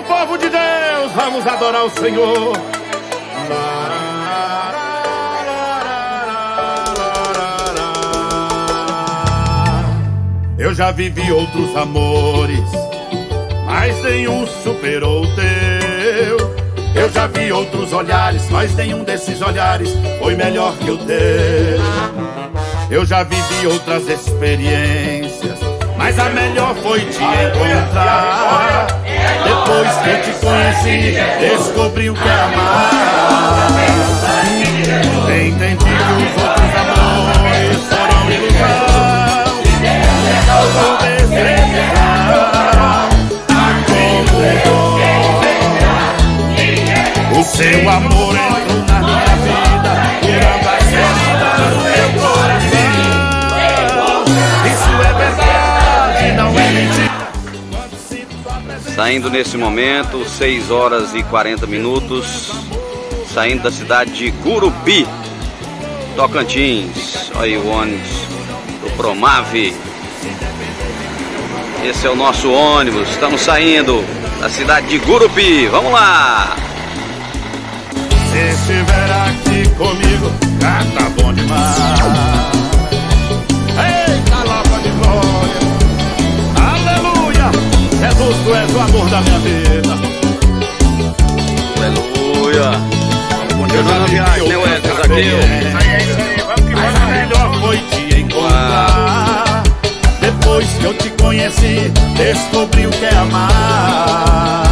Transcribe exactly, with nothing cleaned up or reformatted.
povo de Deus, vamos adorar o Senhor. Eu já vivi outros amores, mas nenhum superou o teu. Eu já vi outros olhares, mas nenhum desses olhares foi melhor que o teu. Eu já vivi outras experiências, mas a melhor foi te encontrar. Depois que eu te conheci, descobri o que é amar. Entendi que os outros amores foram ilusão, ou decepção. O seu amor entrou na minha vida, curando as feridas do meu coração. Isso é verdade, não é mentira. Saindo nesse momento, seis horas e quarenta minutos, saindo da cidade de Gurupi, Tocantins. Olha aí o ônibus do Promave. Esse é o nosso ônibus, estamos saindo da cidade de Gurupi. Vamos lá! Se estiver aqui comigo, já tá bom demais. Eita, louca de glória, aleluia. Jesus, tu és o amor da minha vida. Aleluia. Vamos continuar na viagem, né, Wesley? Zaqueu. Mas a melhor foi te encontrar. Depois que eu te conheci, descobri o que é amar.